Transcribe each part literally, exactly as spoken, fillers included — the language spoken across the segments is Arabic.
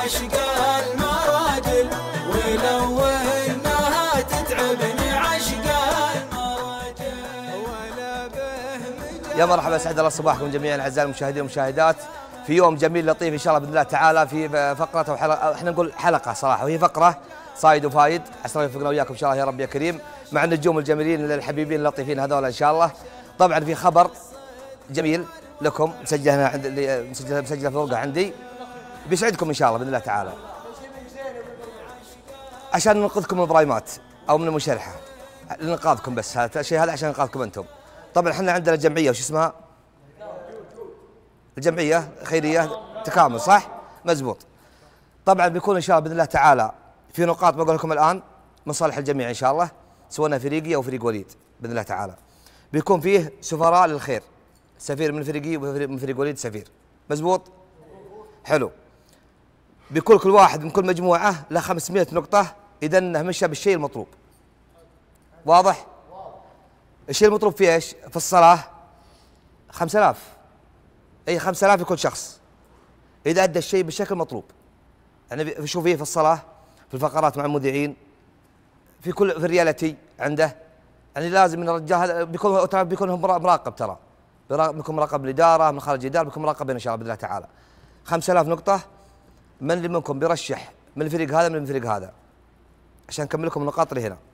عشق المراجل، ولو انها تتعبني عشق المراجل ولا به. يا مرحبا، اسعد الله صباحكم جميعا اعزائي المشاهدين والمشاهدات في يوم جميل لطيف ان شاء الله باذن الله تعالى، في فقره او حلقه، احنا نقول حلقه صراحه وهي فقره صايد وفايد، عسى الله يوفقنا وياكم ان شاء الله يا رب يا كريم، مع النجوم الجميلين الحبيبين اللطيفين هذول ان شاء الله. طبعا في خبر جميل لكم مسجل هنا عند مسجل مسجله في ورقه عندي، بيسعدكم ان شاء الله باذن الله تعالى، عشان ننقذكم من البرايمات او من المشرحه، لننقاذكم بس، هذا الشيء هذا عشان ننقاذكم انتم. طبعا احنا عندنا جمعيه وش اسمها؟ الجمعيه خيريه تكامل، صح؟ مزبوط. طبعا بيكون ان شاء الله باذن الله تعالى في نقاط بقول لكم الان من صالح الجميع ان شاء الله، سواء فريقي او فريق وليد باذن الله تعالى. بيكون فيه سفراء للخير، سفير من فريقي ومن فريق وليد سفير، مزبوط؟ حلو. بيكون كل واحد من كل مجموعه له خمسمئة نقطه اذا انه مشى بالشيء المطلوب. واضح؟ الشيء المطلوب في ايش؟ في الصلاه خمسة آلاف، اي خمسة آلاف لكل شخص اذا ادى الشيء بالشكل المطلوب. يعني شوف فيه في الصلاه، في الفقرات مع المذيعين، في كل في الريالتي عنده، يعني لازم من الرجال هذا بيكون ترى بيكون مراقب، ترى بيكون مراقب الاداره من خارج الاداره، بيكون مراقب ان شاء الله باذن الله تعالى. خمسة آلاف نقطه، من اللي منكم بيرشح من الفريق هذا من الفريق هذا عشان نكمل لكم النقاط اللي هنا.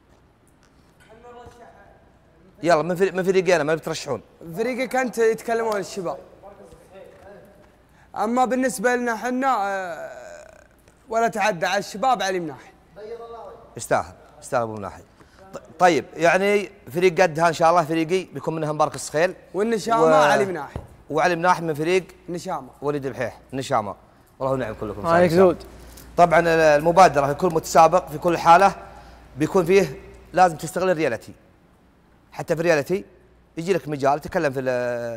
يلا من فريق من فريقي انا، ما بترشحون؟ فريقك انت يتكلمون الشباب، اما بالنسبه لنا احنا ولا تعدى على الشباب علي مناحي. يستاهل يستاهل ابو مناحي. طيب يعني فريق قدها ان شاء الله فريقي بيكون منها مبارك السخيل والنشامه و... علي مناحي، وعلي مناحي من فريق نشامه وليد البحيح النشامه. والله نعم كلكم عليك زود. طبعا المبادره في كل متسابق في كل حاله بيكون فيه لازم تستغل الريالتي، حتى في الريالتي يجي لك مجال تتكلم في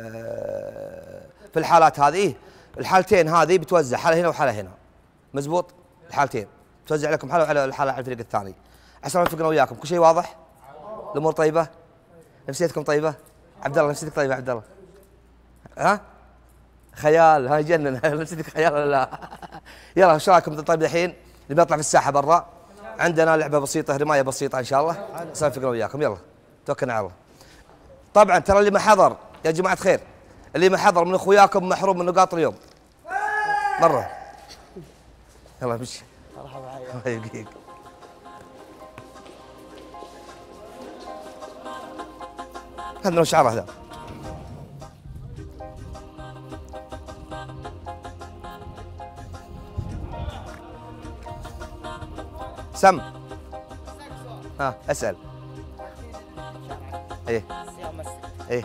في الحالات هذه، الحالتين هذه بتوزع حاله هنا وحاله هنا، مزبوط؟ الحالتين توزع لكم حاله وعلى الحاله على الفريق الثاني، عسى الله يوفقنا وياكم. كل شيء واضح؟ الامور طيبه؟ نفسيتكم طيبه؟ عبد الله نفسيتك طيبه عبد الله؟ ها؟ خيال، هاي جنن نفسيتك خيال ولا لا؟ يلا ايش رايكم طيب الحين نبي نطلع في الساحه برا، عندنا لعبه بسيطه رمايه بسيطه ان شاء الله، عسى الله يوفقنا وياكم. يلا توكلنا على الله. طبعا ترى اللي ما حضر يا جماعه خير، اللي ما حضر من اخوياكم محروم من نقاط اليوم مره. يلا مشي. مرحبا الله يبقيك. هذا شعار هذا. سم. ها اسال. ايه ايه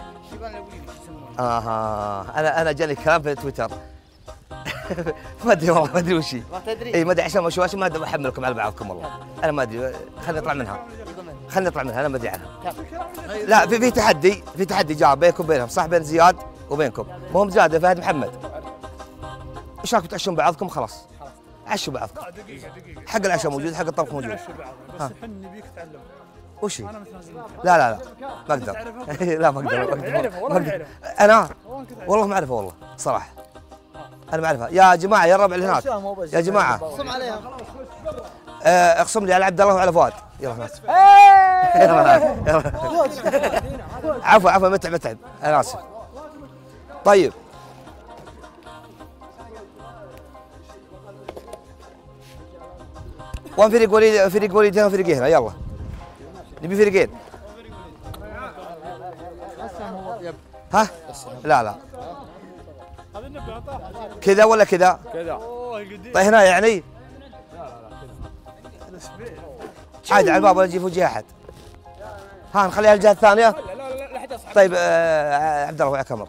اها انا انا جاني كلام في تويتر ما ادري والله ما ادري وش هي. ما تدري؟ اي ما ادري عشان ما ما ادري احملكم على بعضكم والله، انا ما ادري، خليني اطلع منها خليني اطلع منها انا ما ادري عنها. لا في في تحدي في تحدي جاء بينكم وبينهم، صح؟ بين زياد وبينكم، مو هم زياد فهد محمد. ايش رايكم تعشون بعضكم؟ خلاص عشوا بعضكم، حق العشاء موجود، حق الطبخ موجود. بس الحين نبيك تعلم. وش هي؟ لا لا لا ما اقدر لا ما اقدر ما اقدر انا والله ما اعرفها والله صراحه، انا ما اعرفها يا جماعه يا الربع اللي هناك يا جماعه اقسم عليها، اقسم لي على عبد الله وعلى فؤاد. يلا ناس عفوا عفوا متعب متعب انا اسف. طيب وين فريق وليد؟ فريق وليد هنا وفريق هنا، يلا نبي فريقين. ها؟ لا لا كذا ولا كذا؟ كذا. طيب هنا يعني؟ عادي على الباب ولا يجي فوق احد. ها نخليها الجهه الثانيه؟ طيب آه عبد الله وياك امر.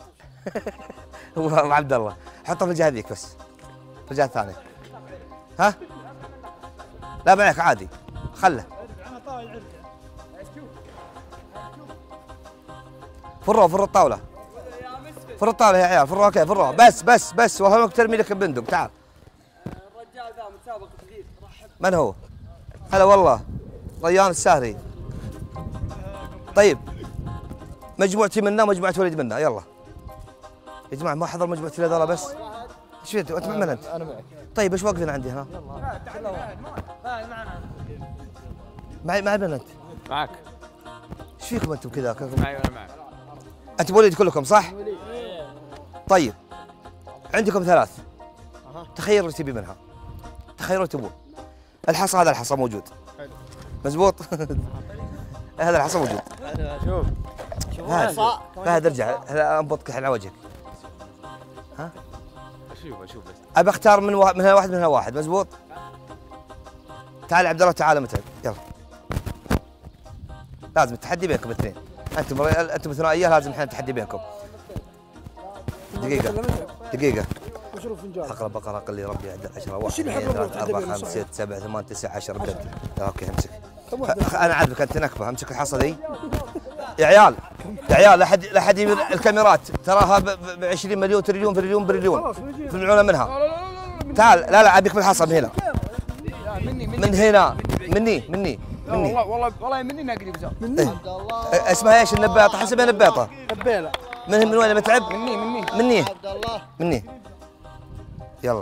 وعبد الله حطه في الجهه ذيك بس، في الجهه الثانيه. ها؟ لا معك عادي خله. فروا فروا الطاولة، فروا الطاولة يا عيال، فروا اوكي فروا بس بس بس وهمك ترمي لك البندق. تعال. الرجال ذا متسابق جديد. من هو؟ هلا والله ريان الساهري. طيب مجموعتي منا مجموعة وليد منا، يلا يا جماعة ما حضر مجموعتي هذول بس. ايش فيك انت من انت؟ انا معك. طيب ايش واقفين عندي هنا؟ معي معي من انت؟ معك. ايش فيكم انتم كذا؟ معي وانا معك. انتم وليد كلكم صح؟ طيب عندكم ثلاث تخيروا اللي تبي منها، تخيروا اللي تبون. الحصى هذا الحصى موجود مزبوط. هذا الحصى موجود. شوف هذا هذا ارجع هذا انبطك الحين على وجهك. ها؟ اشوف اشوف بس. ابى اختار من واحد من هنا واحد من هنا واحد مزبوط. تعال عبد الله تعال متعب يلا. لازم التحدي بينكم الاثنين. انتم انتم ثنائيه لازم الحين التحدي بينكم. دقيقة دقيقة اقرا بقرة قل لي ربي عشرة واحد اثنين ثلاثة أربعة خمسة ستة سبعة ثمانية تسعة عشرة ابدا. اوكي امسك. انا عارفك انت نكبة امسك الحصى ذي. يا عيال يا عيال لا حد لا حد الكاميرات تراها ب عشرين مليون تريليون تريليون بريليون تمنعونا منها. تعال لا لا ابيك بالحصى من هنا. من هنا مني مني مني والله والله والله مني ناقري بزاف. مني اسمها ايش النباطة؟ حسبها نباطة. نبيله. من من وين متعب؟ مني مني مني مني يلا.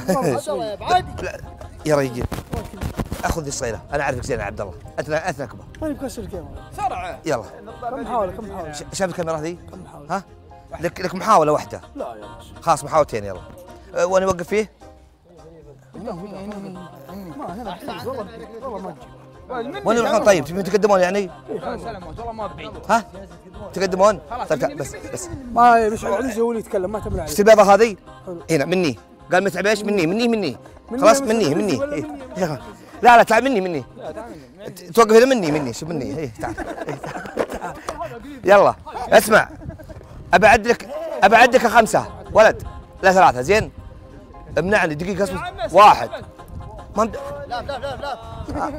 يا رجل اخذ الصيله انا اعرفك زين يا عبد الله انت انت نكبه. ماني بكسر الكاميرا. بسرعه. يلا كم محاوله كم محاوله؟ شايف الكاميرا هذه؟ كم محاوله؟ ها؟ لك لك محاوله واحده. لا يا باشا. خلاص محاولتين يلا. أه وانا اوقف فيه؟ ما هنا والله والله ما تجي. وين يروحون طيب؟ تبون تقدمون يعني؟ سلامات والله ما بعيد. ها؟ تقدمون؟ طيب بس بس ما مش عزيز هو اللي يتكلم ما تبلع عليه. شفت البيضه هذه؟ هنا مني قال متعب ايش؟ مني مني مني خلاص مني مني إيه. لا لا تعال مني مني توقف هنا مني مني شوف مني ايه تعال يلا اسمع ابى اعدلك ابى اعدلك خمسه ولد لا ثلاثه زين امنعني دقيقه اصبر واحد ما لا لا لا لا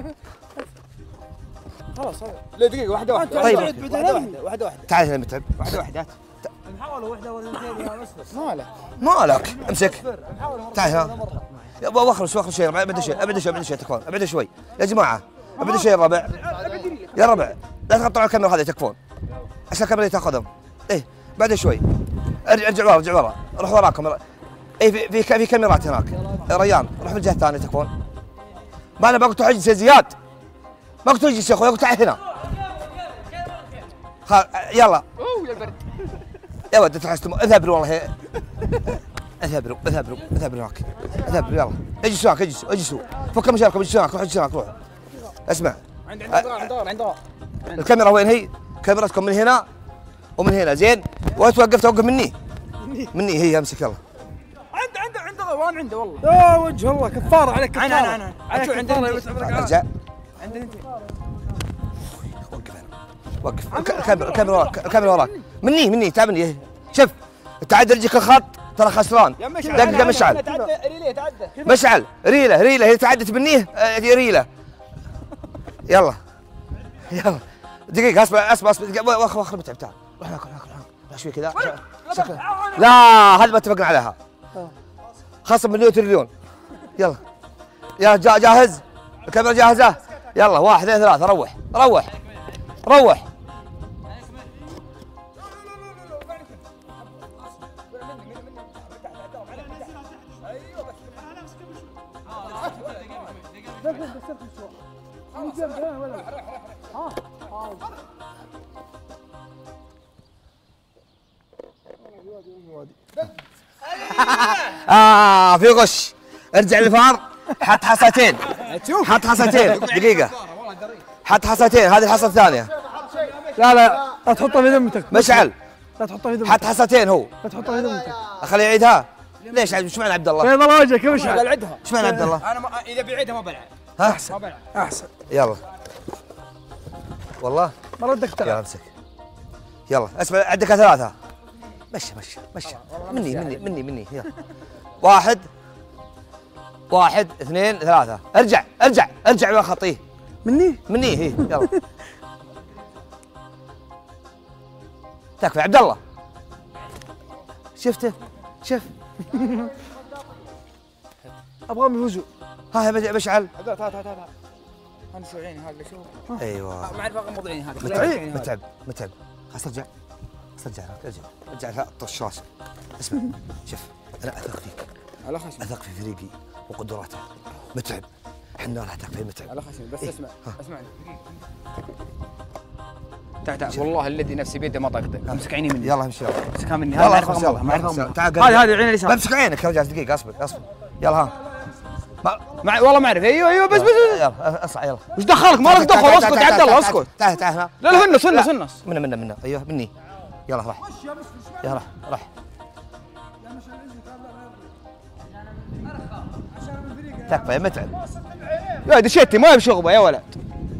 خلاص لا دقيقه واحده واحده طيب واحده واحده واحده واحده تعال هنا متعب واحده واحده المحاوله واحده ولا ما له ما لك امسك تعال هنا واخرج واخرج شوي ابعد شوي ابعد شوي ابعد شوي تكفون ابعد شوي يا جماعه ابعد شوي يا ربع يا ربع لا تقطعوا الكاميرا هذه تكفون عشان الكاميرا تاخذهم ايه بعد شوي ارجع ارجع ورا ارجع ورا روح وراكم ايه في في في كاميرات هناك ريان روح من الجهه الثانيه تكفون ما انا بقول تحجز يا زياد ما قلت تجلس يا اخوي قلت تعال هنا يلا اوه يا البرد يا ولد تحسن اذهب والله اذهب اذهب اذهب هناك اذهب يلا اجلسوا هناك اجلسوا اجلسوا فك مشاركم اجلسوا هناك روح اجلسوا هناك روح اسمع عند عند عند عند الكاميرا وين هي؟ كاميرتكم من هنا ومن هنا زين وتوقف توقف مني مني هي امسك يلا عند عند عنده وين عنده والله يا وجه الله كفاره عليك كفاره انا انا انا عندنا ارجع عندنا انت وقف هنا وقف الكاميرا الكاميرا وراك الكاميرا وراك مني مني تعال مني شوف تعدى رجلك الخط ترى خسران دقيقه مشعل ريله تعدى مشعل ريله ريله هي تعدت مني ريله يلا يلا دقيقه اصبر اصبر اصبر واخر واخر متعب تعال روح هناك هناك هناك شوي كذا لا هذا ما اتفقنا عليها خصم مليون تريليون يلا يلا جاهز الكاميرا جاهزه يلا واحد اثنين ثلاثه روح روح روح آه في غش ارجع للفار حط حصتين حط حصتين دقيقة حط حصتين هذه الحصة الثانية لا لا لا تحطها في ذمتك مشعل لا تحطها في ذمتك حط حصتين هو لا تحطها في ذمتك اخليه يعيدها ليش ايش معنى عبد الله؟ بيض الله وجهك يا مشعل العدها ايش معنى عبد الله؟ انا ما اذا بعيدها ما بلعب ها؟ احسن ما بلعب احسن يلا والله ما ردك تلعب يلا امسك يلا اسمع عندك ثلاثة مشي مشي مشي مني مني مني مني يلا واحد واحد اثنين ثلاثة ارجع ارجع ارجع ويا خطيه مني مني هي يلا تكفى عبد الله شفته شف ابغاهم يفوزوا ها يا مشعل تعال تعال تعال انا شو عيني هذا شوف ايوه ما اعرف اغمض عيني هذا متعب متعب متعب خلاص ارجع ارجع ارجع ارجع لا طش راسك اسمع شوف انا اثق فيك على خشم اثق في فريقي وقدراته متعب، احنا لا تكفي متعب. على خشم بس اسمع اسمعني تعال تعال والله الذي نفسي بيده ما طاقته امسك عيني مني. يلا امشي يلا امسكها مني. هذا معرفة غمضها معرفة غمضها. تعال هذه هذه العين اليسار. بمسك عينك يا رجال دقيقة اصبر اصبر يلا ها مع والله ما اعرف. ايوه ايوه بس بس يلا اصعد يلا. وش دخلك؟ ما لك دخل. اسكت يا عبد الله اسكت. تعال تعال هنا. لا لا هنس هنس هنس منا منا منا ايوه مني. يلا راح يلا راح راح تكفى يا متعب. يا دشيتي ما بشغبه يا ولد.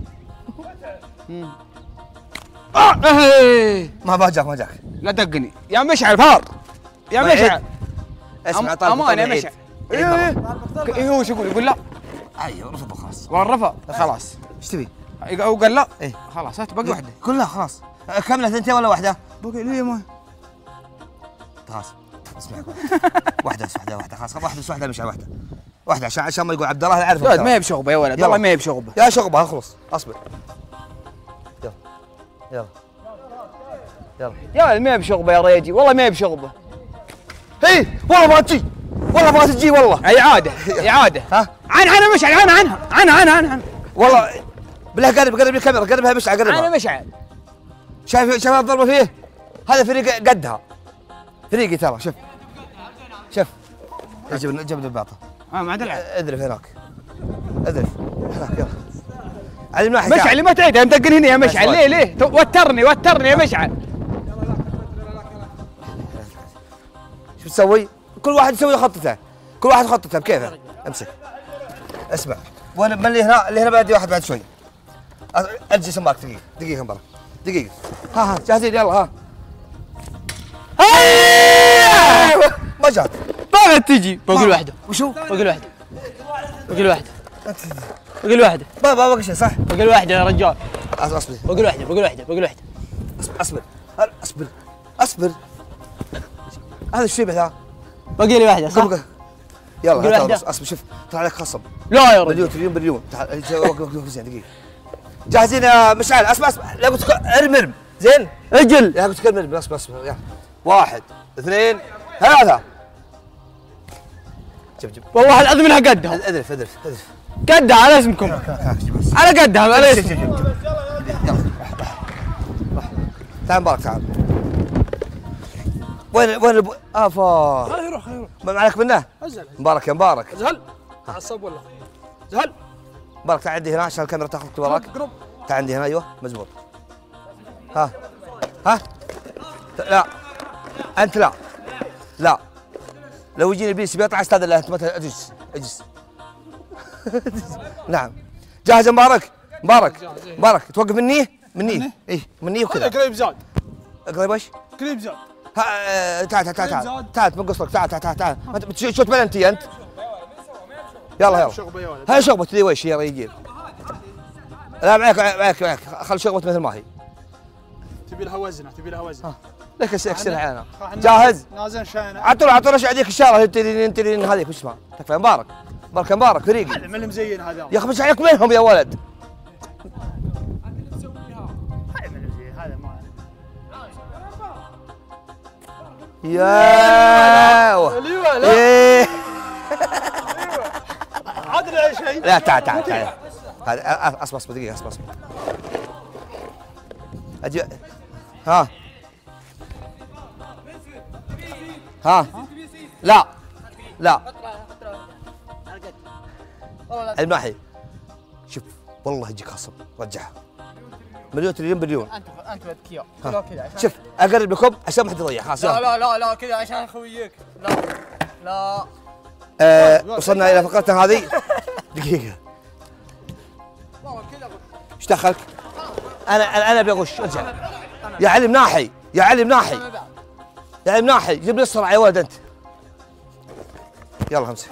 اه ما باجاك ما جاك. لا دقني يا مشعل فار يا مشعل. اسمع طالب امان يا مشعل. ايوه ايوه هو شو يقول؟ يقول لا. ايوه رفض خلاص. والرفض خلاص. ايش تبي؟ هو قال لا. ايه خلاص هات باقي واحده. كلها خلاص. كملت ثنتين ولا واحده؟ باقي ليه ما خلاص اسمع واحده بس واحده واحده خلاص واحده بس واحده مش واحده واحده عشان عشان ما يقول عبد الله يعرف. لا ما هي بشغبه يا ولد والله ما هي بشغبه. يا شغبه اخلص اصبر. يلا يلا يلا يا ولد ما هي بشغبه يا ريجي والله ما هي بشغبه. اي والله ما تجي والله ما تجي والله. اعاده اعاده. ها عن عنها مشعل عنها عنها عنها عنها عنها والله بالله قرب قرب الكاميرا قربها مشعل قربها. انا مشعل شايف شايف الضربه فيه؟ هذا فريق قدها فريقي ترى. شوف شوف جيب جيب الباطه. اه ما عاد العب. اذرف هناك اذرف هناك يلا. علي مناحي مشعل ما تعيد مدقن هنا يا مشعل. ليه ليه وترني وترني يا مشعل. شو تسوي؟ كل واحد يسوي خطته كل واحد خطته بكيفه. امسك اسمع وانا من اللي هنا اللي هنا بعد واحد بعد شوي. اجلس معك دقيقه دقيقه مبارك دقيقه. ها ها جاهزين يلا ها. ايوه ما جات طاقت تجي. بقول واحده. وشو؟ بقول واحده بقول واحده بقول واحده. ما ما باقي شيء صح؟ بقول واحده يا رجال. اصبر بقول واحده بقول واحده بقول واحده. اصبر اصبر اصبر هذا الشيء ذا. باقي لي واحده صح؟ يلا اصبر شوف طلع لك خصم. لا يا رجل مليون تريليون بليون. تعال وقف وقف زين دقيقه. جاهزين يا مشعل؟ اسمع اسمع لا قلت ارمي ارمي زين اجل. لا قلت ارمي ارمي اصبر اصبر يلا. واحد اثنين ثلاثة. جيب جيب والله العظيم انها قدها. اذرف اذرف اذرف قدها على اسمكم. على قدها على اسمكم. يلا راح تعال مبارك تعال. وين وين الب... افا خليه يروح خليه يروح. ما معك منه؟ ازهل مبارك يا مبارك. ازهل عصب ولا زهل. مبارك تعال عندي هنا عشان الكاميرا تاخذك وراك. قرب. تعال عندي هنا ايوه مزبوط. ها ها لا انت لا لا لو يجيني البيس بيطلع استاذ الله انت مثلا اجلس اجلس. نعم جاهز يا مبارك؟ مبارك مبارك توقف مني مني اي مني وكذا. قريب زاد قريب ايش؟ قريب زاد. ها تعال تعال تعال تعال تعال تنقص لك تعال تعال تعال انت شو تبلنتي انت؟ يلا يلا شغبه يا ولد. هاي شغبة ذي وش يا رجال؟ لا معك معك معك خل شغبة مثل ما هي. تبي لها وزنه تبي لها وزنه. لك اكسر علينا. جاهز؟ نازل شاينه. عطوا عطوا رش عليك الشارع ترين ترين هذيك وش اسمها؟ تكفى يا مبارك. مبارك يا مبارك فريقي. هذا من المزين هذا. يا اخي مش عليك وينهم يا ولد؟ هذا من المزين هذا ما. يا ايوه لا ايه عادل على شيء. لا تعال تعال تعال هذا اصبر اصبر دقيقة اصبر اصبر اجي ها ها لا لا الماحي شوف والله يجيك خصم رجعها مليون تريليون بليون. انت انت ذكي كذا كذا. شوف اقرب لكم عشان ما حد يضيع خلاص. لا لا لا لا كذا عشان خويك. لا لا آه وصلنا الى فقرتنا هذه. دقيقة ايش دخلك؟ انا انا انا ابي اغش ارجع. يا علي مناحي يا علي مناحي يا علي مناحي جيب لي الصرع يا ولد انت. يلا امسك.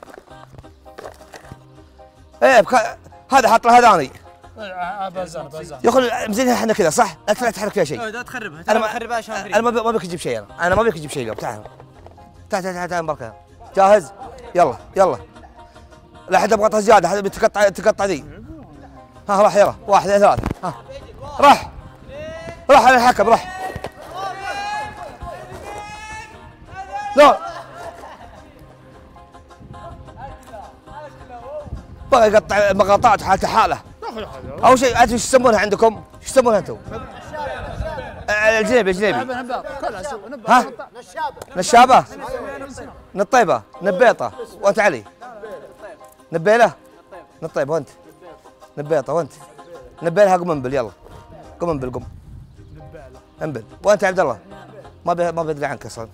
ايه بك... هذا حط له هذاني. بازار بازار. يا اخي مزينها احنا كذا صح؟ لا تحرك فيها شيء. لا تخربها. انا ما تخربها عشان انا ما ما بيك تجيب شيء انا انا ما بيك تجيب شيء اليوم. تعال تعال تعال تعال مبارك. جاهز؟ يلا يلا لا حد يبغى زياده حد بيتقطع تقطع ذي. ها راح يلا واحد اثنين ثلاثة ها راح راح على الحكم راح. لا بغى يقطع مقاطعات حالته حاله. اول شيء انتم ايش يسمونها عندكم؟ ايش يسمونها انتم؟ الجنيبي الجنيبي. ها؟ نشابه. نطيبه نبيطه وانت علي. نبيله؟ نطيبه وانت؟ نبيطه وانت؟ نبيلها قم انبل يلا. قم انبل قم. انبل وانت يا عبد الله؟ ما بي ما بدري عنك اصلا.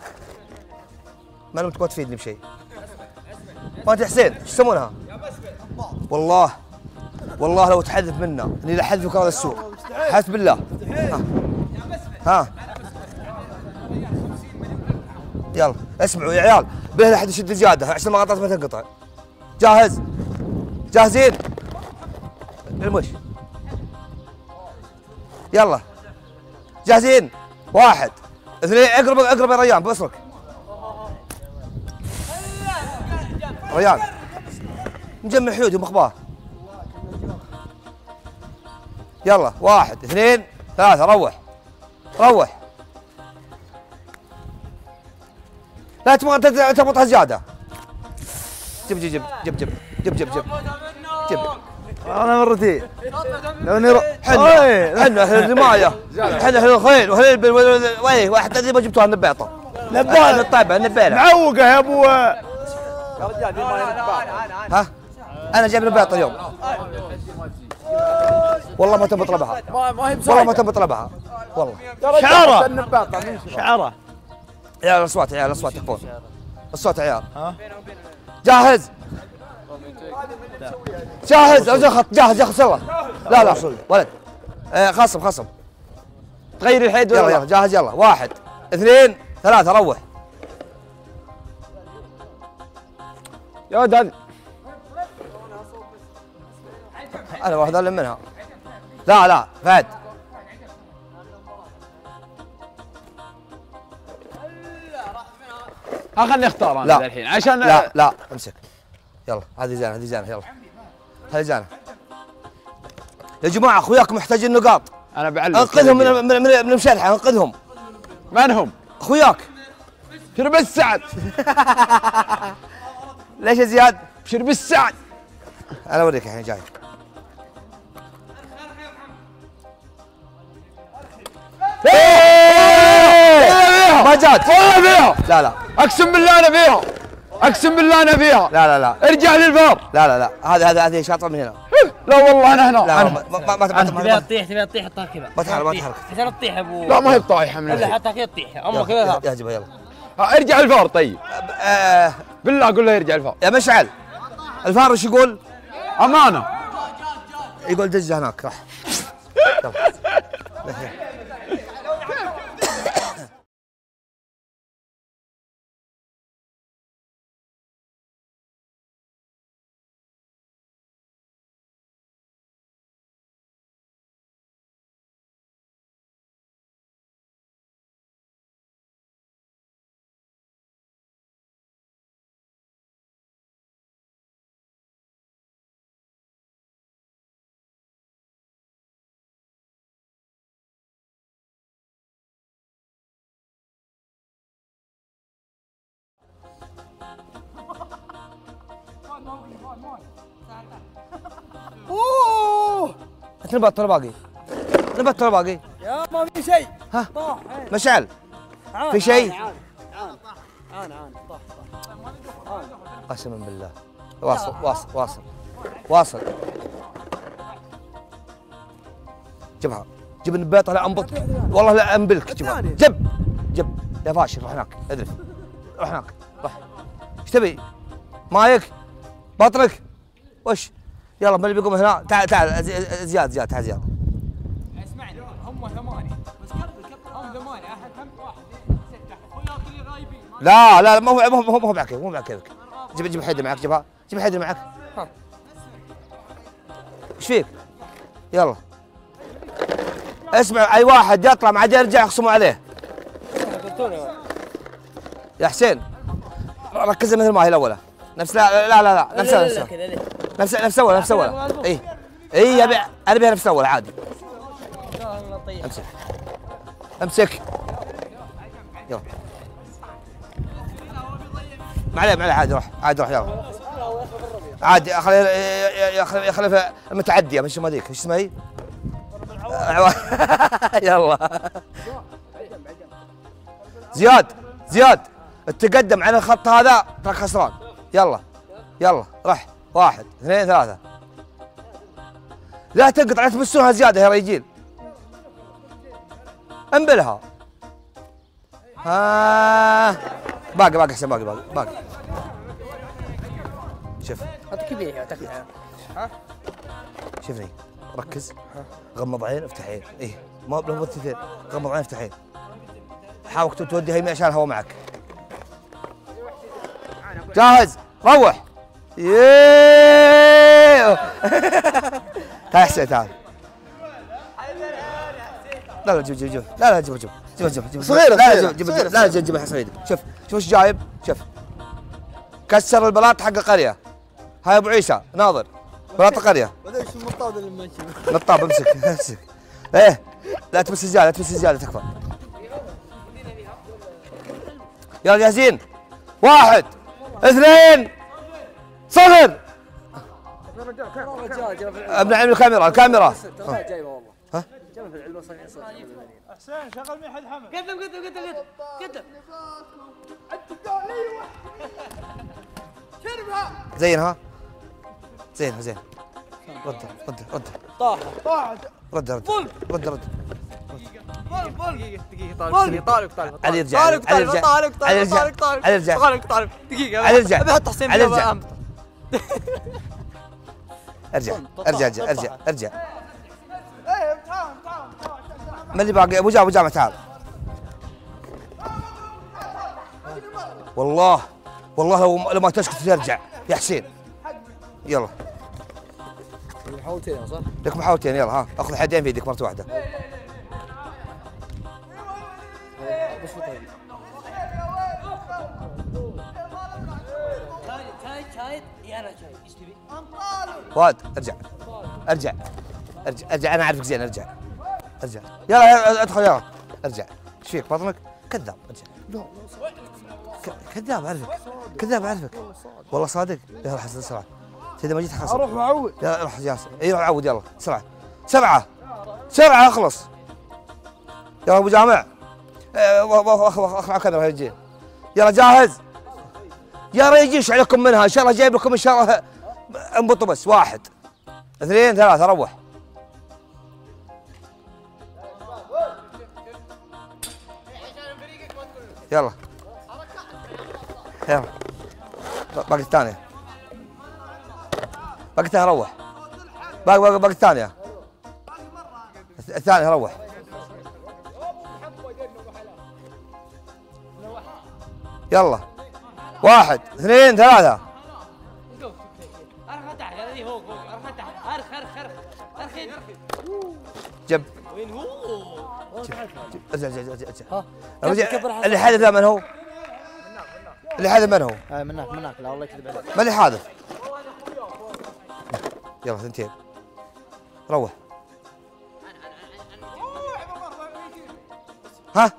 ما ما تفيدني بشيء. وانت حسين ايش يسمونها؟ والله والله لو تحذف منا اني لا احذفك هذا السوق. حسب بالله. ها ها يلا اسمعوا يا عيال به احد يشد الجاده عشان ما قطعت ما تنقطع. جاهز؟ جاهزين؟ المش يلا جاهزين؟ واحد اثنين اقرب اقرب يا ريان بصرك. ريان مجمع حيودي مخباه. يلا واحد اثنين ثلاثة روح روح. لا تبغى تربطها زيادة. جيب جيب جيب جيب جيب جيب جيب جيب. انا مرتين لو نروح حنا حنا اهل الرماية حنا اهل الخيل واهل البل وين واحد تدري جبتوها النبيطة. نبالة طيب النبيلة معوقة يا ابو. ها انا جايب نبيطة اليوم. والله ما تنبط ربعها. والله ما تنبط ربعها والله. شعره شعره. عيال الاصوات عيال الاصوات تكفون. الصوت عيال. جاهز؟ جاهز ارجع خط جاهز يا اخي يلا. لا لا ولد آه خصم خصم. تغير الحيد يلا يلا جاهز يلا واحد اثنين ثلاثة روح. يا ولد هذه انا واحد اعلم منها. لا لا فهد ها خلني اختار انا الحين عشان لا لا امسك يلا. هذه زينه هذه زينه يلا هذه زينه. يا جماعه اخوياكم محتاجين نقاط. انا بعلم انقذهم من من من المشلحه انقذهم. من هم؟ اخوياك. شرب السعد. ليش يا زياد؟ شرب السعد. انا اوريك الحين جاي. ما جات والله فيها. لا لا اقسم بالله انا فيها. اقسم بالله انا فيها. لا لا لا ارجع للفار. لا لا لا هذا هذا هذه شاطر من هنا. لا والله انا هنا. لا أنا. ما ما ما تبيها تطيح تبيها تطيح حطها كذا. ما تحرك ما تحرك. عشان تطيح يا ابو. لا ما هي بطايحه من لا الحين. حطها كذا تطيح اما كذا. يا جبهه يلا. ها، ارجع الفار طيب. آه بالله قول له يرجع الفار. يا مشعل الفار ايش يقول؟ امانه. يقول دزه هناك راح. اوه نبط ترى باقي نبط ترى باقي يا ما في شيء. ها مشعل في شيء؟ عان عان عان طاح طاح. قسما بالله واصل واصل واصل واصل. جبها جيب النبيطه لا انبط والله لا انبلك. جبها جب جب يا فاشل روح هناك ادري روح هناك روح. ايش تبي؟ مايك؟ بطرك؟ وش؟ يلا من اللي بيقوم هنا تعال تعال زياد زياد تعال زياد. اسمعني هم ثمانية بس قبل هم ثمانية احد هم واحد اثنين ستة اخوياك اللي غايبين. لا لا ما هو ما هو ما هو معك مو معك كيفك. جيب جيب حيدر معك جيبها جيب حيدر معك. ها ايش فيك؟ يلا اسمع اي واحد يطلع ما عاد يرجع يخصموا عليه. يا حسين ركزها مثل ما هي الاولى نفس لا لا لا لا نفسها نفسها نفس نفس اول نفس اول. اي اي ابي انا ابيها نفس اول عادي. امسك امسك يلا ما عليه ما عليه عادي روح عادي روح يلا عادي خلي خلي خلي المتعديه مش ما ذيك ايش اسمها هي؟ يلا زياد زياد التقدم عن الخط هذا ترى خسران. يلا يلا رح واحد اثنين ثلاثة. لا تقطع لا تمسونها زيادة يا رجال. انبلها. ها باقي باقي احسن باقي باقي باقي. شوف اعطيك بيها اعطيك ها شوفني ركز غمض عين افتح عين. ايه ما لو اثنين غمض عين افتح عين. حاول توديها يمين عشان الهواء معك. جاهز روح. ياه تعال حسين تعال. لا لا جيب جيب جيب لا لا جيب جيب جيب جيب جيب صغيرة لا لا صغيرة جيب صغيرة لا جيب جيب حصيدك. شوف شوف ايش جايب شوف كسر البلاط حق القرية. هاي ابو عيسى ناظر بلاط القرية. بعدين شو النطاب اللي ماشي نطاب امسك امسك. ايه لا تمس الزيادة لا تمس الزيادة تكفى. يلا جاهزين واحد اثنين صفر. ابن عم الكاميرا الكاميرا. جايبه والله ها؟ جايبه في العلبه صنع صوت. حسين شغل مي حد حمد. قدم قدم قدم قدم قدم. زينها زينها زين. رد رد رد طاح رد رد رد رد. دقيقة دقيقة طالب طالب طالب علي يرجع طالب علي طالب يرجع طالب علي طالب يرجع طالب طالب علي يرجع طالب طالب دقيقة علي يرجع ابي احط حسين علي يرجع بالأمر. ارجع ارجع ارجع ارجع ارجع. ما اللي باقي ابو جامع ابو جامع تعال. والله والله لو لو ما تسكت ترجع يا حسين. يلا محاولتين صح؟ لك محاولتين يلا ها اخذ حدين في يدك مرة واحدة. شايد شايد يا انا شايد ايش تبي؟ فؤاد ارجع ارجع ارجع ارجع انا اعرفك زين ارجع ارجع يلا يلا ادخل يلا ارجع. ايش فيك بطنك؟ كذاب ارجع. ك- كذاب اعرفك كذاب اعرفك والله صادق. يلا حسن بسرعة اذا ما جيت حصل. اروح واعود. يلا روح ياسر اي روح عود يلا بسرعة سرعة سرعة اخلص. يلا ابو جامع اخلع الكاميرا يا رجال. يلا جاهز يا رجال ايش عليكم منها ان شاء الله جايب لكم ان شاء الله انبطوا بس. واحد اثنين ثلاثة روح. يلا يلا باقي الثانية باقي الثانية روح. باقي باقي باقي الثانية الثانية روح. يلا واحد اثنين ثلاثة. ارخ تحت هذه فوق فوق ارخ تحت ارخ ارخ ارخ ارخ جب وين هو؟ ارجع ارجع ارجع ارجع. اللي حادث من هو؟ اللي حادث من هو؟ آه منك منك لا والله يكذب عليك. من اللي حادث؟ يلا ثنتين روح. ها؟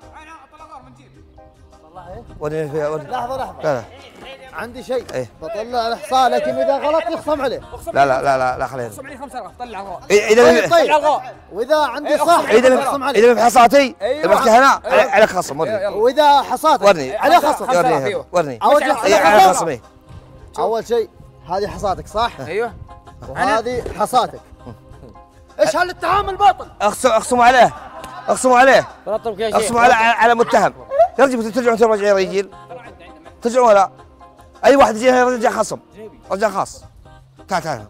وريني فيها وريني. لحظة لحظة لا لا عندي شيء ايه بطلع الاحصاء لكن اذا غلط يخصم عليه. لا لا لا لا لا خلينا. خمسة وسبعين خمسة آلاف طلع الغاء اذا طيب طيب طلع الغاء واذا عندي صح اذا يخصم عليه. اذا بفحصاتي أيوة. رحت هنا عليك خصم ورني واذا حصاتك ورني عليه خصم. خمسة آلاف، ورني أيوة. ورني اول شيء اي على عليه خصم خصم. إيه. اول شيء هذه حصاتك صح؟ ايوه وهذه حصاتك. ايش هالتعامل باطل؟ اخصم اخصموا عليه اخصموا عليه بنطلب كل شيء اخصموا على على متهم. يا رجل ترجعون ترجعون يا رجال ترجعون ولا اي واحد يجي هنا يرجع خصم رجع خاص. تعال تعال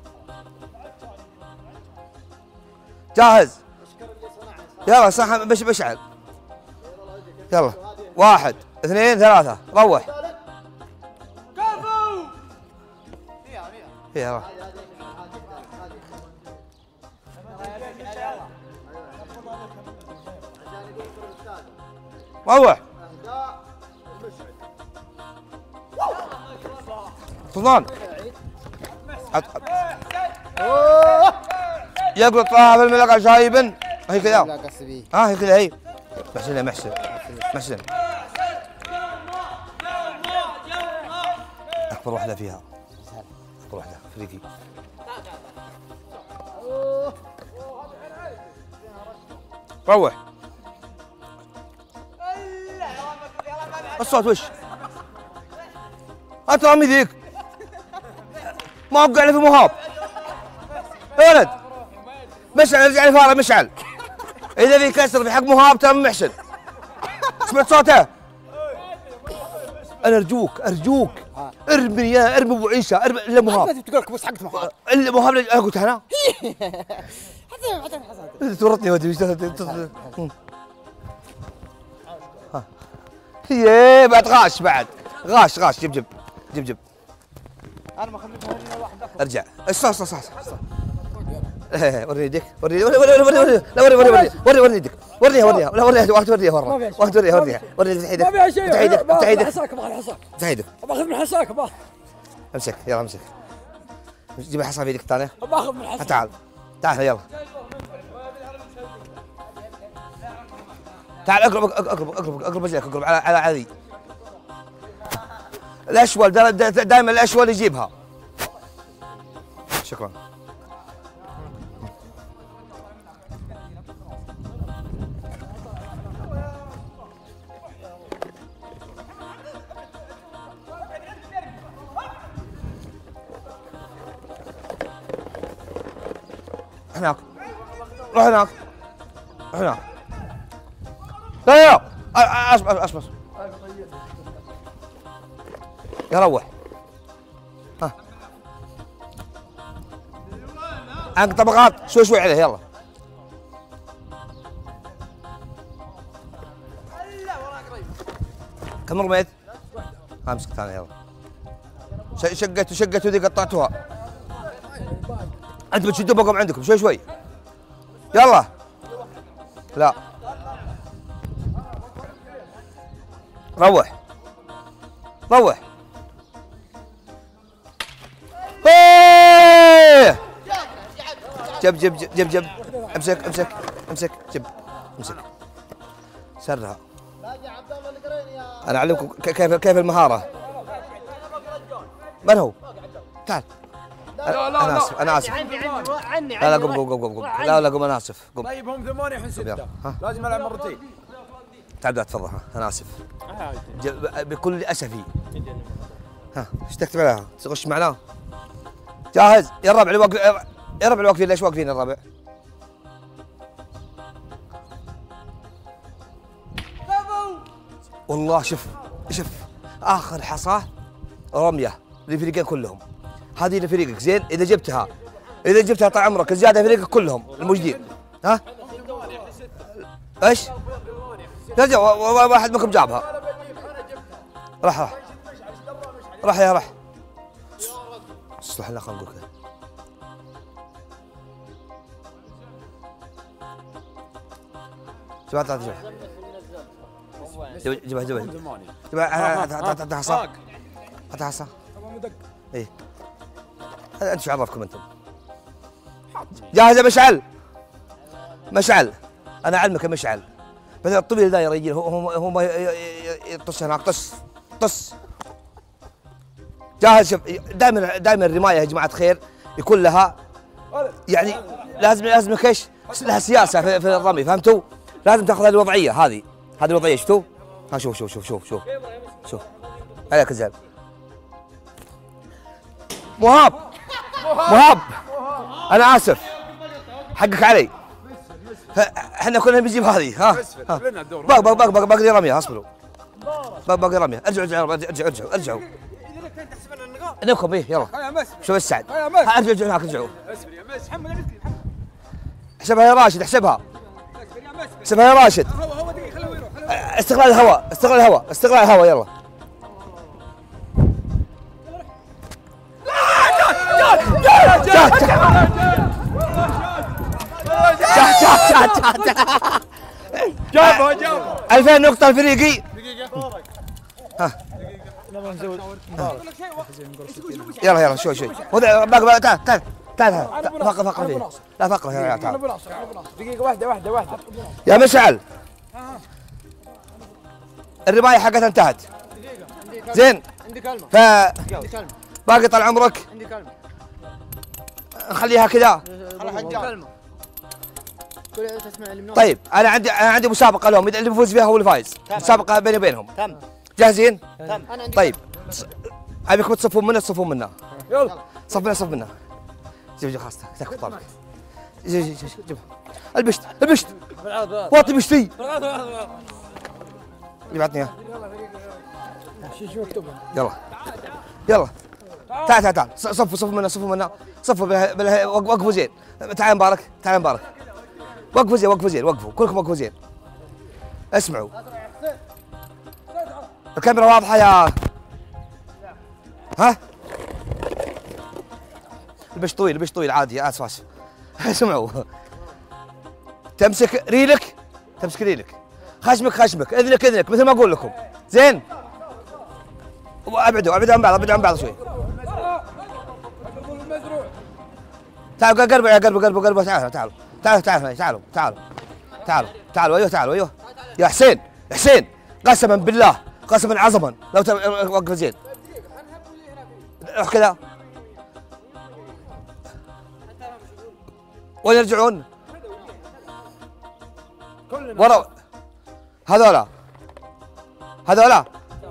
جاهز يلا صح بش بشعل. يلا واحد اثنين ثلاثة روح. يلا روح سلطان يقول طه في الملقى شايبا هي كذا لا قصدي ها هي كذا هي محسن محسن محسن اكبر واحده فيها كل واحده فريقي. روح الصوت وش؟ انت رامي ذيك ما وقع لي في مهاب يا ولد. مشعل ارجع لي فاره مشعل. اذا في كسر في حق مهاب ترى محسن. سمعت صوته؟ انا ارجوك ارجوك ارمي يا ارمي ابو عيسى ارمي الا مهاب. انت تقول لك بس حقت مهاب. الا مهاب انا قلت انا. حسن حسن حسن. انت ورطني ودي ايش هي بعد غاش بعد غاش غاش جب جب جب جب. انا ما خليتها هنا واحد. ارجع صح صح صح صح. ورني يدك ورني ورني ورني ورني لا ورني ورني ورني ورني ورني يدك ورنيها ورنيها لا ورنيها واحد ورنيها ورا واحد ورنيها ورنيها ورني ايدك ما فيها شيء. افتح ايدك افتح ايدك حصاك ابغى الحصاك. افتح ايدك باخذ من حصاك باخذ. امسك يلا امسك. جيب الحصى في يدك الثانية. باخذ من حصاك. تعال تعال يلا تعال اقرب اقرب اقرب اقرب رجلك اقرب على على علي. الاشول دائما الاشول يجيبها. شكرا. هناك روح هناك روح هناك. لا لا اصبر اصبر يا روح. ها عندك طبقات شوي شوي عليه يلا. كم رميت؟ امسك ثاني يلا. شقته شقته ذي قطعتوها. انت بتشدوا بقوم عندكم شوي شوي. يلا لا روح روح. جب جب جب جب جب امسك امسك امسك جب امسك سرها. انا اعلمكم كيف كيف المهاره. من هو؟ تعال. انا اسف انا اسف. عني لا لا قم قم قم قم لا لا قم انا اسف قم. طيب هم ثمانية الحين ستة. لازم العب مرتين. تعال تفضل. ها انا اسف بكل اسفي. ها ايش تكتب عليها؟ تغش معناه؟ جاهز يا الربع اللي واقف يا الربع اللي واقفين. ليش واقفين الربع؟ والله شوف شوف اخر حصاه رميه للفريقين كلهم. هذه لفريقك زين. اذا جبتها اذا جبتها طال عمرك زياده فريقك كلهم الموجودين. ها ايش؟ رجع واحد منكم جابها. راح راح راح يا راح. اصلح لنا خلينا نقول كذا. جبها تعال جبها جبها جبها جبها. هات حصى هات حصى. ايه انت شو عرفكم انتم؟ جاهز يا مشعل؟ مشعل انا اعلمك يا مشعل. مثلا الطبيل ذا يا رجال هو هو ما يطش هناك. طش طش. جاهز. شوف دائما دائما الرمايه يا جماعه خير يكون لها يعني لازم لازم ايش؟ لها سياسه في, في الرمي فهمتوا؟ لازم تاخذ هذه الوضعيه هذه هذه الوضعيه شفتوا؟ ها شوف شوف شوف شوف شوف شوف عليك الزلم. مهاب مهاب انا اسف حقك علي. احنا كنا بنجيب هذه. ها باقي باقي باقي باقي رميه اصبروا. باقي باقي رميه. ارجعوا ارجعوا ارجعوا ارجعوا ارجعوا. انكم ايه يلا شوف السعد. ارجعوا ارجعوا هناك ارجعوا. احسبها يا راشد احسبها. احسبها يا راشد. استغلال الهواء استغلال الهواء استغلال الهواء يلا. جابها جابها. ألفين نقطة الفريقي. ها يلا يلا شوي شوي. باقي باقي تعال تعال تعال فقره فقره فيه. لا فقره تعال تعال. دقيقة واحدة واحدة واحدة. يا مشعل الرماية حقتها انتهت. زين عندي كلمة. ف عندي كلمة. باقي طال عمرك. عندي كلمة. نخليها كذا. طيب انا عندي انا عندي مسابقه لهم، اللي بيفوز فيها هو الفايز. مسابقه بيني وبينهم. تم. جاهزين؟ تم. طيب ابيكم تصفون منا تصفون منا. يلا صف منا صف منا. جيب جيب خلاص تاخذ طابك. جيب جيب جيب جيب البشت البشت واطي بشتي. يبعثني اياه. يلا يلا تعال تعال تعال صفوا صفوا منا صفوا منا صفوا بالها وقفوا زين. تعال مبارك تعال مبارك وقفوا زين وقفوا زين وقفوا كلكم وقفوا زين. اسمعوا الكاميرا واضحة يا ها؟ البش طويل البش طويل عادي اسف اسف. اسمعوا تمسك ريلك تمسك ريلك خشمك خشمك اذنك اذنك مثل ما اقول لكم زين. ابعدوا ابعدوا عن بعض ابعدوا عن بعض شوي. تعالوا قربوا يا قربوا قربوا قربوا تعالوا تعالوا تعالوا تعالوا تعالوا تعالوا تعالوا تعالوا ايوه تعالوا ايوه يا حسين حسين قسما بالله قسما عظما لو وقف زين روح كذا. وين يرجعون؟ ورا هذولا هذولا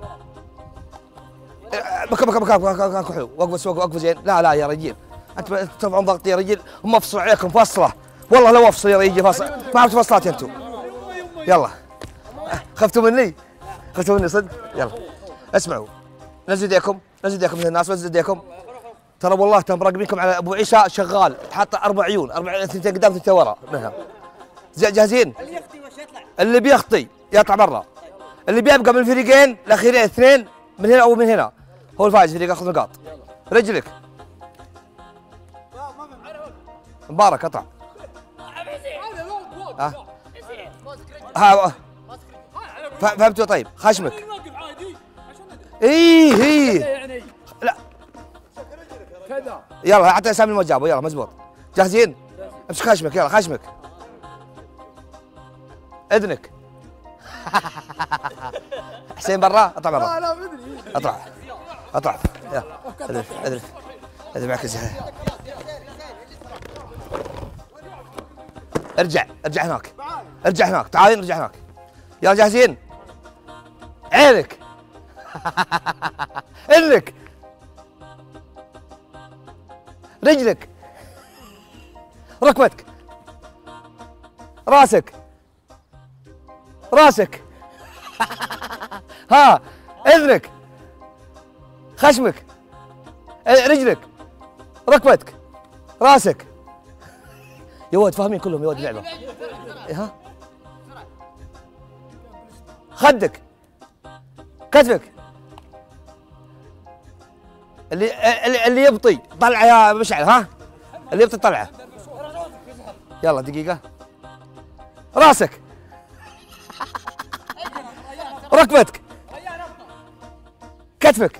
مكان مكان مكان مكان حلو وقفوا وقفوا زين. لا لا يا رجال انتم ترفعون ضغط يا رجال. هم افصلوا عليكم فصله والله لو افصل يا رجال فصل ما عرفت فصلات انتم. يلا خفتوا مني خفتوا مني صدق. يلا اسمعوا نزلوا ايديكم نزلوا ايديكم مثل الناس نزلوا ايديكم. ترى والله ترى مراقبينكم على ابو عيسى شغال حاط اربع عيون اربع ثنتين قدام ثنتين ورا منها. جاهزين؟ اللي يخطي وش يطلع؟ اللي بيخطي يطلع برا. اللي بيبقى من الفريقين الاخيرين اثنين من هنا او من هنا هو الفائز فريق ياخذ نقاط. رجلك مبارك اطلع. ها ها فهمتوا؟ طيب خشمك اي هي لا يلا حتى سامي المجابه يلا مزبوط. جاهزين؟ امسك خشمك يلا خشمك اذنك. حسين برا اطلع برا اطلع اطلع يلا اذنك اذنك اذنك معك الزهر. ارجع ارجع هناك ارجع هناك تعالين ارجع هناك. يلا جاهزين؟ عينك اذنك رجلك ركبتك راسك راسك ها اذنك خشمك رجلك ركبتك راسك. يا ولد فاهمين كلهم يا ولد اللعبه. ها خدك كتفك اللي اللي يبطي طلعه يا مشعل. ها اللي يبطي طلعه. يلا دقيقه راسك ركبتك كتفك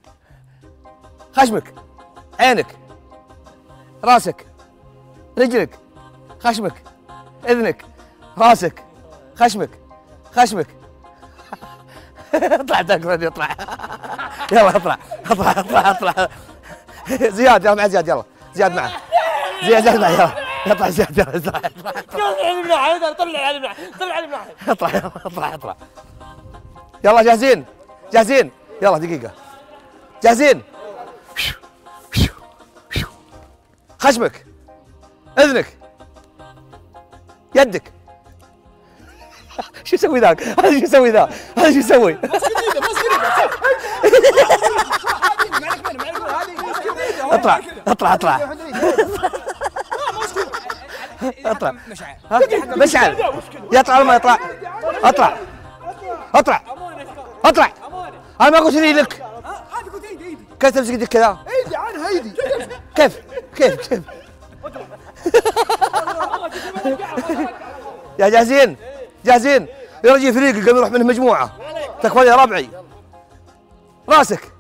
خشمك عينك راسك رجلك خشمك اذنك راسك خشمك خشمك. اطلع تقرا اطلع يلا اطلع اطلع اطلع اطلع. زياد يلا مع زياد يلا زياد معه زياد زياد معه يلا اطلع زياد يلا اطلع اطلع طلع علي من ناحيه طلع علي من ناحيه اطلع يلا اطلع اطلع. يلا جاهزين جاهزين يلا دقيقة جاهزين. خشمك اذنك يدك. شو يسوي ذاك؟ هذا شو يسوي ذا؟ هذا شو يسوي؟ اطلع اطلع اطلع اطلع مشعل يطلع ولا ما يطلع؟ اطلع اطلع اطلع. انا ما قلت لي لك كيف تمسك يدك كذا؟ ايدي عنها ايدي كيف كيف كيف؟ يا جاهزين؟ جاهزين؟ يا رجل فريقي قبل يروح منه مجموعة. تكفى يا ربعي. راسك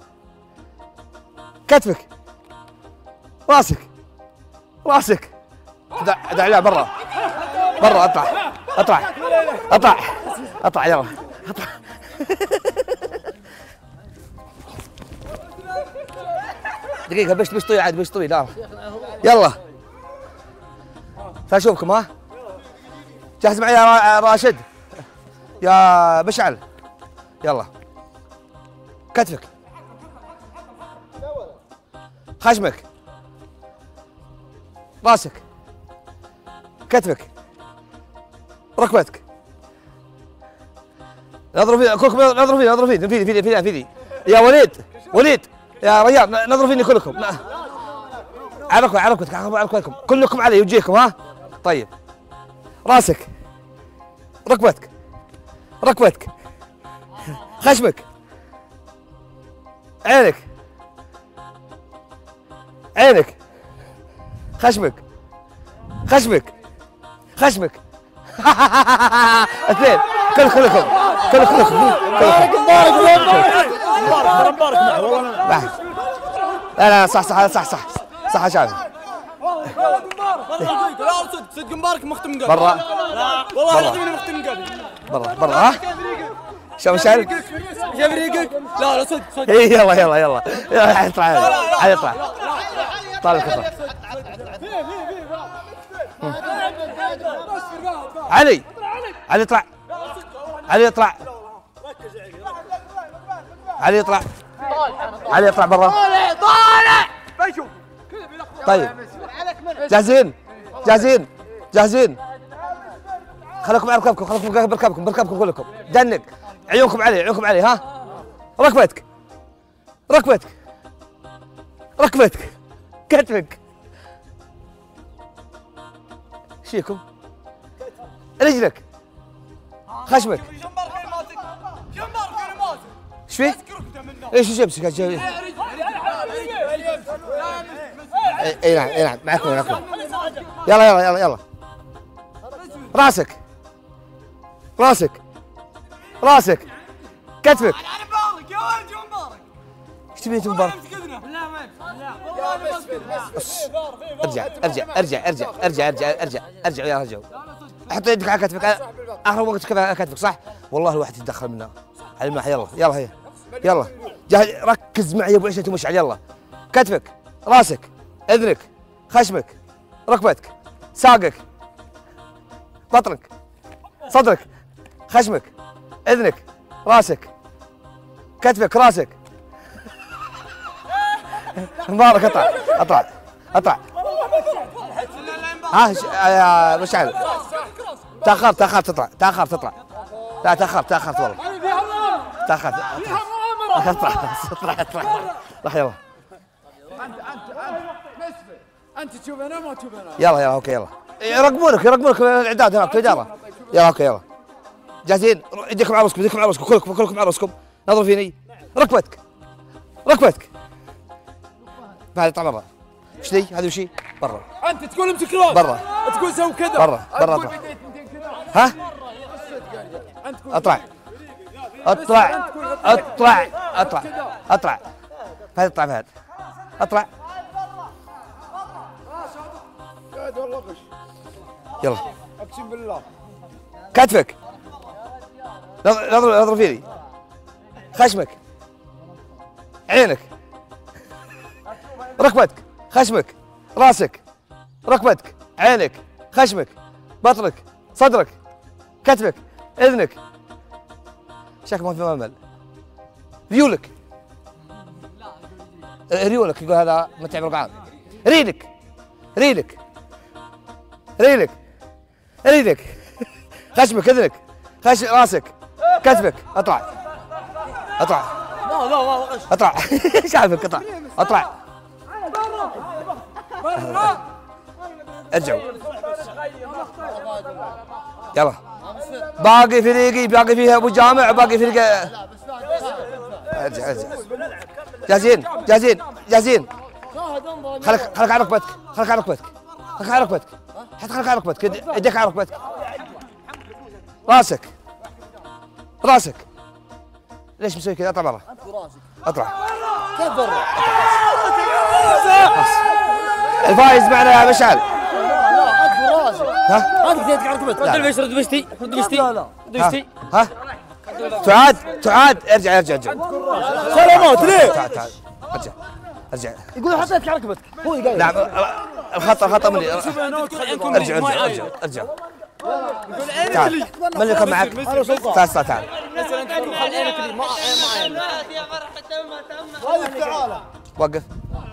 كتفك راسك راسك دع دع لا برا برا اطلع اطلع اطلع اطلع يلا اطلع. دقيقة بشت بشت طويل عاد بشت طويل لا يلا اشوفكم ها جاهز معي يا راشد يا مشعل يلا كتفك خشمك راسك كتفك ركبتك نظروا فيني كلكم نظروا فيني نظروا فيني فيني فيني فيني فيني يا وليد وليد يا ريال نظروا فيني كلكم على ركبتك على ركبتك على ركبتكم كلكم علي وجيكم ها طيب راسك ركبتك ركبتك خشمك عينك عينك خشمك خشمك خشمك اثنين كل كلكم كل كلكم مبارك مبارك مبارك مبارك والله لا لا صح صح صح صح صح شافي لا صدق صدق مبارك مختم قلبي برا والله العظيم مختم قلبي برا برا ها شو مشعل؟ شايف ريقك؟ لا لا صدق صدق اي يلا يلا يلا يلا اطلع علي اطلع طالع الكفر علي علي اطلع علي اطلع علي اطلع علي اطلع برا طالع طالع طيب جاهزين جاهزين جاهزين خليكم على ركبكم خليكم بركبكم بركبكم كلكم دنك عيونكم علي عيونكم علي ها ركبتك ركبتك ركبتك كتفك شيكم رجلك خشمك ايش فيه؟ ايش ايش يمسك اي نعم اي نعم معكم معكم يلا يلا يلا يلا راسك راسك راسك كتفك يا ولد يا مبارك ايش تبي مبارك؟ لا ما ارجع ارجع ارجع ارجع ارجع ارجع ارجع ارجع يا رجل حط يدك على كتفك اخر وقت كذا على كتفك صح؟ والله الواحد يتدخل منها على الماح يلا يلا هي يلا جاهز ركز معي يا ابو عيسى ومشعل يلا كتفك راسك اذنك خشمك ركبتك ساقك بطنك صدرك خشمك اذنك راسك كتفك راسك مبارك اطلع اطلع اطلع ها يا مشعل تاخرت تاخرت تطلع تاخرت تطلع لا تاخرت تاخرت والله تاخرت اطلع اطلع اطلع راح يلا انت انت انت انت تشوف انا ما تشوف انا يلا يلا اوكي يلا يرقبونك يرقبونك الاعداد هناك في الاداره يلا اوكي يلا جاهزين يديكم على راسكم يديكم على راسكم كلكم كلكم على راسكم نظروا فيني ركبتك ركبتك بعد اطلع برا ايش ذي هذا وشي برا انت تقول امسك راس برا تقول سوي كذا برا برا اطلع ها اطلع اطلع اطلع اطلع اطلع فهد اطلع فهد اطلع والله غش يلا اقسم بالله كتفك نظر نظر فيني خشمك عينك ركبتك خشمك راسك ركبتك عينك خشمك بطنك صدرك كتفك اذنك شكل ما في امل ريولك ريولك يقول هذا متعب القرآن ريلك ريلك ريلك ريلك خشمك اذنك خش راسك كتفك اطلع اطلع لا لا والله غش اطلع شايفك اطلع اطلع ارجعوا يلا باقي فريقي باقي فيها ابو جامع باقي فريق ارجع ارجع جاهزين جاهزين جاهزين خليك خليك على ركبتك خليك على ركبتك خليك على ركبتك حط خليك على ركبتك يديك على ركبتك راسك راسك ليش مسوي كذا اطلع برا اطلع كيف برا؟ الفايز معنا يا مشعل لا اكبر راسك ها هذيك يدك على ركبتك رد البشر رد بشتي رد بشتي لا لا رد بشتي ها تعاد تعاد ارجع ارجع ارجع سلامات ليه؟ تعال تعال ارجع ارجع. يقول حطيتك على ركبتك هو قايل. نعم الخطا الخطا مني. ارجع ارجع ارجع ارجع. تعال من اللي كان معك؟ تعال تعال تعال. مثلا انت تقول خلي عينك لي ما ما يا فرحة تمها تمها تعال. وقف.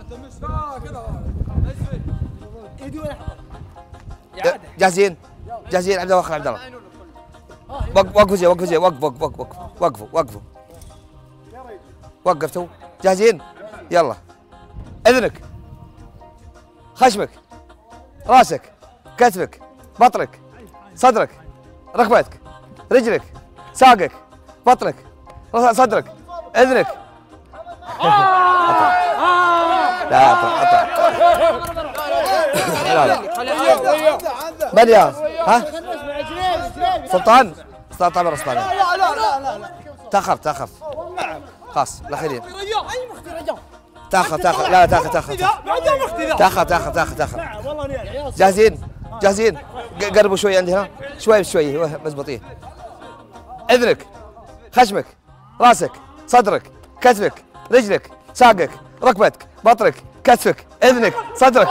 جاهزين؟ جاهزين عبد الله وخر عبد الله. وقفوا زي وقفوا زي وقف وقف وقف وقفوا وقفوا. وقفتوا جاهزين؟ يلا. اذنك خشمك راسك كتفك بطنك صدرك ركبتك رجلك ساقك بطنك صدرك اذنك. لا اطلع لا لا من يا ها سلطان سلطان طبعا سلطان لا لا لا لا تاخر تاخر خلاص الاخيرين تاخر تاخر لا تاخر تاخر تاخر تاخر تاخر تاخر جاهزين جاهزين قربوا شوي عندي هنا شوي بشوي مزبوطين. اذنك خشمك راسك صدرك كتفك رجلك ساقك ركبتك بطنك كتفك اذنك صدرك.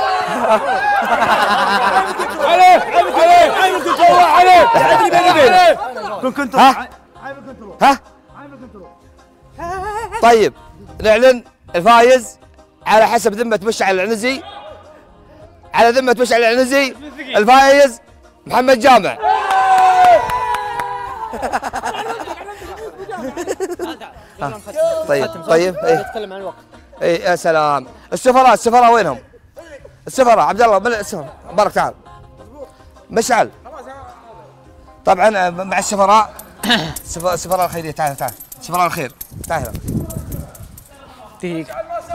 عليه عليه عليه عليه كن كنت ها ها طيب نعلن الفايز على حسب ذمة مشعل العنزي. على ذمة مشعل العنزي الفايز محمد جامع. طيب طيب ايه نتكلم عن الوقت. اي يا سلام. السفراء السفراء وينهم؟ السفراء عبد الله من السفراء مبارك تعال. مشعل طبعا مع السفراء السفراء الخيريه تعال تعال سفراء الخير تعال هنا. دقيقة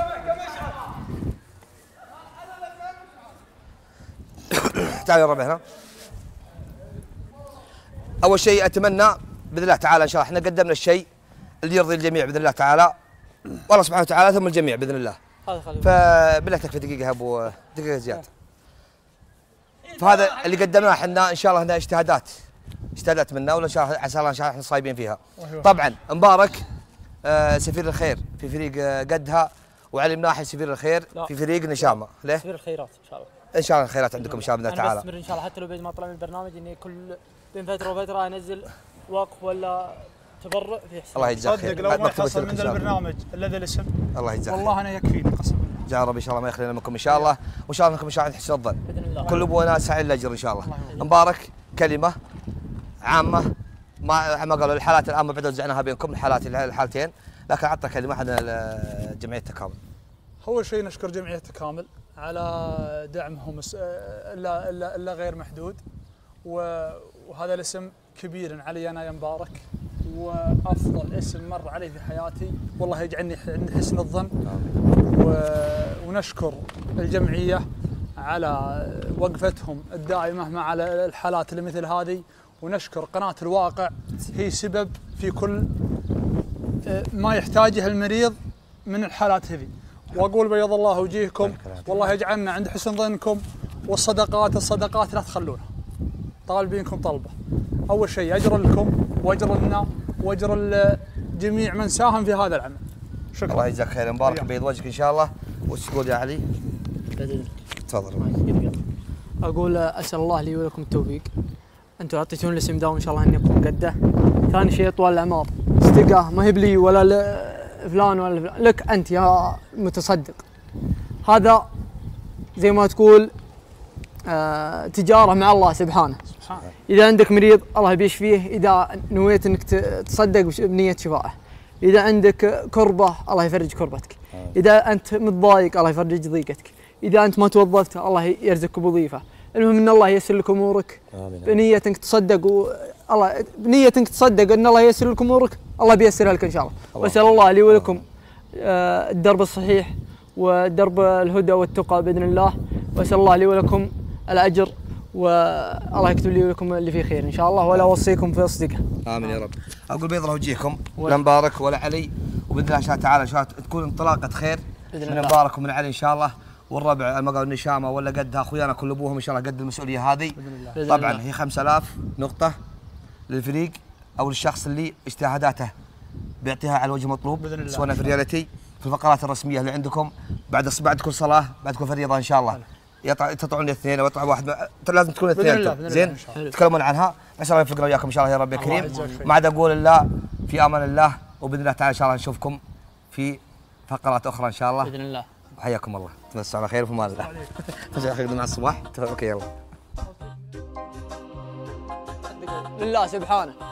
تعال يا ربع هنا. اول شيء اتمنى باذن الله تعالى ان شاء الله احنا قدمنا الشيء اللي يرضي الجميع باذن الله تعالى والله سبحانه وتعالى ثم الجميع باذن الله. فبالله تكفي دقيقه يا ابو دقيقه زياده. فهذا اللي قدمناه احنا ان شاء الله هنا اجتهادات اجتهادات منا ولا ان شاء الله عسى الله ان شاء الله احنا صايبين فيها. طبعا مبارك آه سفير الخير في فريق آه قدها وعلي مناحي سفير الخير في فريق نشامه. ليه؟ سفير الخيرات ان شاء الله. ان شاء الله الخيرات عندكم ان شاء الله باذن الله تعالى. انا بستمر ان شاء الله حتى لو بعد ما طلع من البرنامج اني كل بين فتره وفتره انزل وقف ولا تبرع في حساب. الله يجزاك خير. صدق لو ما حصل من البرنامج الا ذا الاسم الله يجزاك خير. والله انا يكفيني قسما بالله. جاء ربي ان شاء الله ما يخلينا منكم ان شاء الله وان شاء الله انكم ان شاء الله حسن الظن. باذن الله. كل ابونا سعي الاجر ان شاء الله. مبارك كلمه عامه ما ما قالوا الحالات الان ما بعد وزعناها بينكم الحالات الحالتين لكن عطنا كلمه عن جمعيه تكامل. اول شيء نشكر جمعيه تكامل على دعمهم الا الا الا غير محدود وهذا الاسم كبير علي انا يا مبارك وافضل اسم مر علي في حياتي والله يجعلني عند حسن الظن. ونشكر الجمعيه على وقفتهم الدائمه مع الحالات اللي مثل هذه ونشكر قناه الواقع هي سبب في كل ما يحتاجه المريض من الحالات هذه. واقول بيض الله وجيهكم والله يجعلنا عند حسن ظنكم والصدقات الصدقات لا تخلونها طالبينكم طلبه. اول شيء اجر لكم واجر لنا واجر جميع من ساهم في هذا العمل. شكرا. الله يجزاك خير مبارك بيض وجهك ان شاء الله. وش تقول يا علي؟ تفضل. اقول اسال الله لي ولكم التوفيق. انتم اعطيتوني الاسم داوم ان شاء الله اني اكون قده. ثاني شيء طوال الاعمار استقاه ما هي بلي ولا فلان ولا فلان لك انت يا متصدق. هذا زي ما تقول آه تجاره مع الله سبحانه. سبحانه. اذا عندك مريض الله بيشفيه اذا نويت انك تصدق بنيه شفائه. اذا عندك كربه الله يفرج كربتك. اذا انت متضايق الله يفرج ضيقتك. اذا انت ما توظفت الله يرزقك بوظيفه. المهم ان الله ييسر لك امورك. آمين. بنيه انك تصدق و... الله بنيه انك تصدق ان الله ييسر لك امورك الله بيسرها لك ان شاء الله. واسال الله لي ولكم آه الدرب الصحيح ودرب الهدى والتقى باذن الله. واسال الله لي ولكم الاجر والله يكتب لي ولكم اللي فيه خير ان شاء الله ولا اوصيكم في اصدقه. امين يا رب. اقول بيض الله وجيهكم لا مبارك ولا علي وباذن الله سبحانه وتعالى ان شاء الله تكون انطلاقه خير من مبارك ومن علي ان شاء الله. والربع ما قالوا النشامه ولا قدها اخويانا كل ابوهم ان شاء الله قد المسؤوليه هذه. طبعا هي خمسة آلاف نقطه للفريق او للشخص اللي اجتهاداته بيعطيها على وجه مطلوب سواء في الريالتي في الفقرات الرسميه اللي عندكم بعد بعد كل صلاه بعد كل فريضه ان شاء الله يطلع تطلعون اثنين او يطلع واحد لازم تكون اثنين زين تتكلمون عنها عسى الله يوفقنا وياكم ان شاء الله يا رب يا كريم. ما عاد اقول الا في امان الله وباذن الله تعالى ان شاء الله نشوفكم في فقرات اخرى ان شاء الله باذن الله. حياكم الله تمسوا على خير وفي امان الله. فجاه خير مع الصباح اوكي يلا لله سبحانه